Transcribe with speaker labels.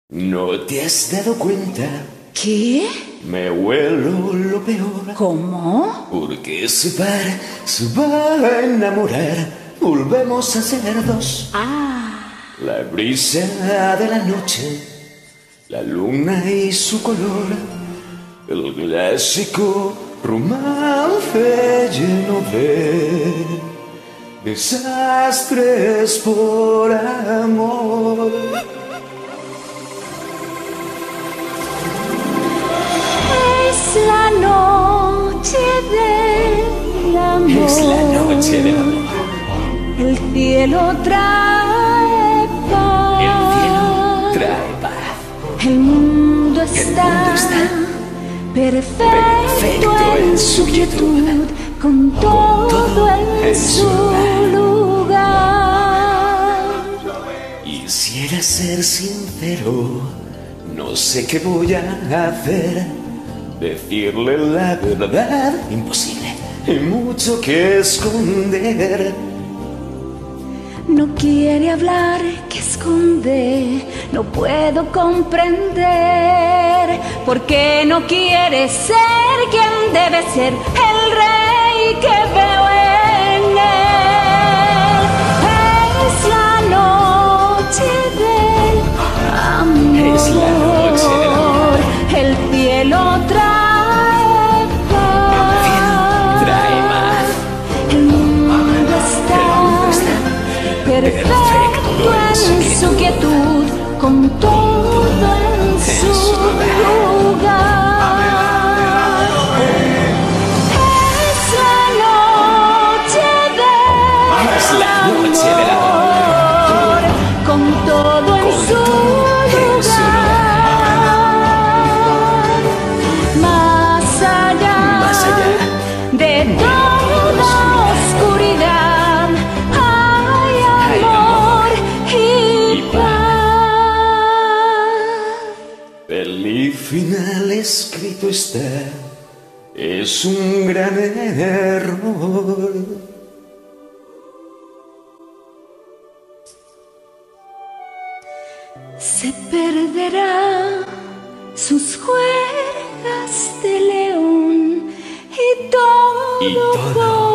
Speaker 1: ¿No te has dado cuenta?
Speaker 2: ¿Qué?
Speaker 1: Me huelo lo peor.
Speaker 2: ¿Cómo?
Speaker 1: Porque se va a enamorar. Volvemos a ser dos. La brisa de la noche, la luna y su color, el clásico romance lleno de desastres por amor.
Speaker 2: Es la noche del amor.
Speaker 1: Es la noche del amor.
Speaker 2: El cielo trae paz.
Speaker 1: El cielo trae paz.
Speaker 2: El mundo está perfecto en su quietud, con todo en su lugar.
Speaker 1: Quisiera ser sincero, no sé qué voy a hacer. Decirle la verdad, imposible, hay mucho que esconder.
Speaker 2: No quiere hablar, que esconde, no puedo comprender por qué no quiere ser quien debe ser el rey que veo en él. Es la noche del amor.
Speaker 1: Es la noche del amor.
Speaker 2: El cielo trae paz.
Speaker 1: Trae más.
Speaker 2: El mundo está perfecto en su quietud, con todo en su lugar. Es la noche del amor, con todo en su lugar. Más allá de toda oscuridad hay amor y paz.
Speaker 1: Feliz final escrito está, es un gran error.
Speaker 2: Se perderá sus juergas de león y todo.